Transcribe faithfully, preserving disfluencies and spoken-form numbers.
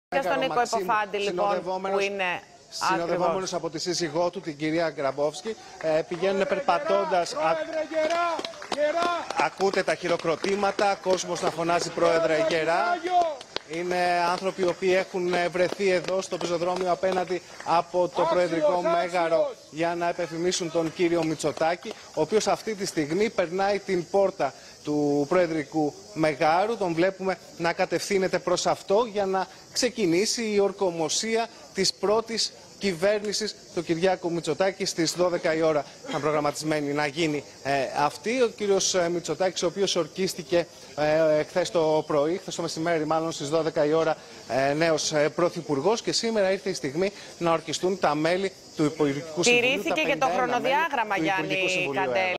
Και στον Νίκο Υποφάντη, λοιπόν, που είναι συνοδευόμενος από τη σύζυγό του, την κυρία Γκραμπόφσκι, ε, πηγαίνουν περπατώντας. Α... Ακούτε τα χειροκροτήματα, κόσμος να φωνάζει «Πρόεδρε Γερά». Είναι άνθρωποι οι οποίοι έχουν βρεθεί εδώ στο πεζοδρόμιο απέναντι από το Προεδρικό Μέγαρο για να επεφημίσουν τον κύριο Μητσοτάκη, ο οποίος αυτή τη στιγμή περνάει την πόρτα του Προεδρικού Μεγάρου. Τον βλέπουμε να κατευθύνεται προς αυτό για να ξεκινήσει η ορκομοσία της πρώτης κυβέρνησης του Κυριάκου Μητσοτάκη. Στις δώδεκα η ώρα ήταν προγραμματισμένη να γίνει ε, αυτή. Ο κύριος Μητσοτάκης, ο οποίος ορκίστηκε ε, χθες το πρωί, χθες το μεσημέρι μάλλον στις δώδεκα η ώρα, ε, νέος ε, πρωθυπουργός, και σήμερα ήρθε η στιγμή να ορκιστούν τα μέλη του Υπουργικού Συμβουλίου. Τηρήθηκε και το χρονοδιάγραμμα, Γιάννη Καντέλη.